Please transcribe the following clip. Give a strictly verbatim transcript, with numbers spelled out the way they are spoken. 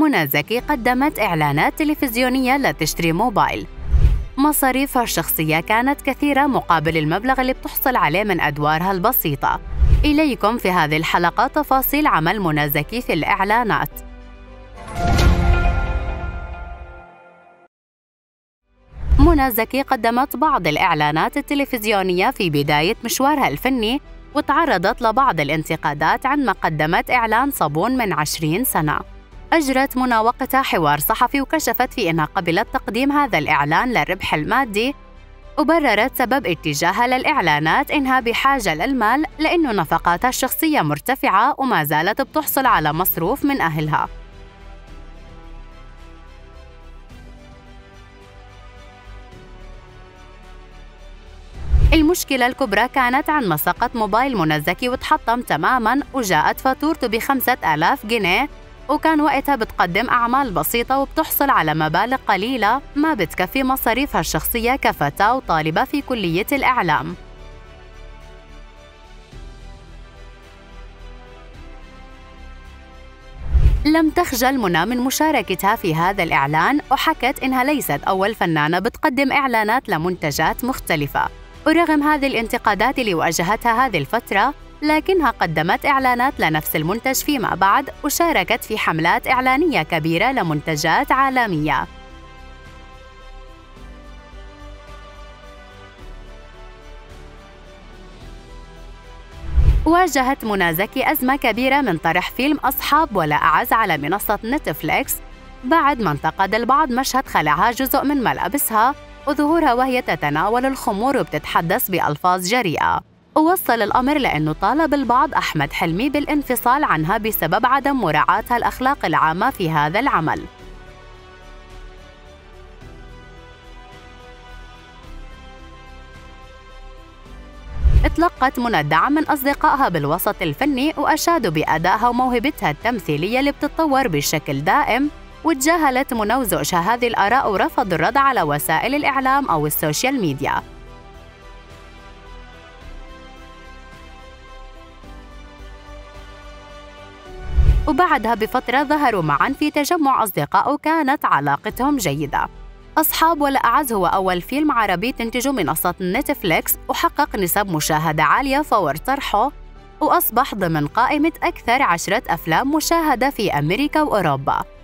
منى زكي قدمت إعلانات تلفزيونية لتشتري موبايل. مصاريفها الشخصية كانت كثيرة مقابل المبلغ اللي بتحصل عليه من أدوارها البسيطة. إليكم في هذه الحلقة تفاصيل عمل منى زكي في الإعلانات. منى زكي قدمت بعض الإعلانات التلفزيونية في بداية مشوارها الفني، وتعرضت لبعض الانتقادات عندما قدمت إعلان صابون من عشرين سنة. أجرت منى وقتها حوار صحفي وكشفت فيه أنها قبلت تقديم هذا الإعلان للربح المادي، وبررت سبب اتجاهها للإعلانات إنها بحاجة للمال لأنه نفقاتها الشخصية مرتفعة وما زالت بتحصل على مصروف من أهلها. المشكلة الكبرى كانت عندما سقط موبايل منى زكي وتحطم تماماً، وجاءت فاتورته بخمسة آلاف جنيه، وكان وقتها بتقدم أعمال بسيطة وبتحصل على مبالغ قليلة ما بتكفي مصاريفها الشخصية كفتاة وطالبة في كلية الإعلام. لم تخجل منى من مشاركتها في هذا الإعلان، وحكت إنها ليست أول فنانة بتقدم إعلانات لمنتجات مختلفة. ورغم هذه الانتقادات اللي واجهتها هذه الفترة، لكنها قدمت إعلانات لنفس المنتج فيما بعد، وشاركت في حملات إعلانية كبيرة لمنتجات عالمية. واجهت منى زكي أزمة كبيرة من طرح فيلم أصحاب ولا أعز على منصة نتفليكس، بعد ما انتقد البعض مشهد خلعها جزء من ملابسها وظهورها وهي تتناول الخمور وبتتحدث بألفاظ جريئة. ووصل الأمر لأنه طالب البعض أحمد حلمي بالانفصال عنها بسبب عدم مراعاتها الأخلاق العامة في هذا العمل. اتلقت منى الدعم من أصدقائها بالوسط الفني، وأشادوا بأدائها وموهبتها التمثيلية اللي بتتطور بشكل دائم، وتجاهلت منى وزوجها هذه الآراء ورفضوا الرد على وسائل الإعلام أو السوشيال ميديا. وبعدها بفترة ظهروا معاً في تجمع أصدقاء وكانت علاقتهم جيدة. أصحاب ولا أعز هو أول فيلم عربي تنتجه منصة نتفليكس، وحقق نسب مشاهدة عالية فور طرحه، وأصبح ضمن قائمة أكثر عشرة أفلام مشاهدة في أمريكا وأوروبا.